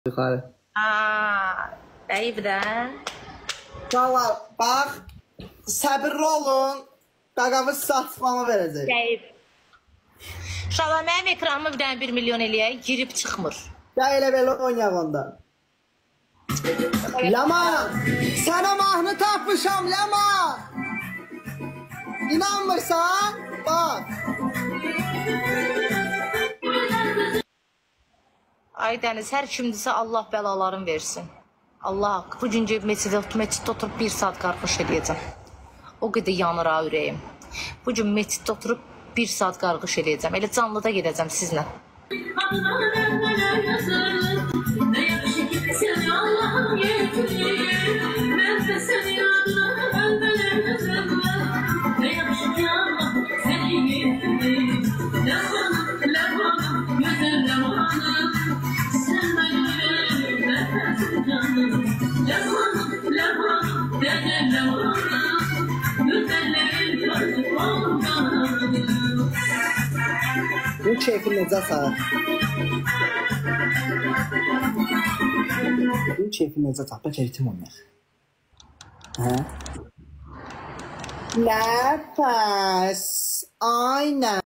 Yuxarı. Eyvdən. Uşaqlar, bax, səbirli olun. Qaqavız saçmama verəcək. Deyib. Uşaqlar, mənim ekranımı bir dənə 1 milyon eləyək, girib çıxmır. Ya elə belə oynayaq onda. Lama, sənə mahnı tapmışam, Lama. İnanmırsan? Bax. Ay Dəniz, hər kimdirsə Allah bəlalarını versin. Allah, bu gün meçiddə oturub 1 saat qarqış eləyəcəm. O qədər yanır ha ürəyim. Bu gün meçiddə oturub 1 saat qarqış eləyəcəm. Elə canlıda gedəcəm sizlə. Bu keyfin necə sağ? Bu keyfin necə sağ? Bəlkə ritim oynayaq. Hə? Nəfəs. Aynen.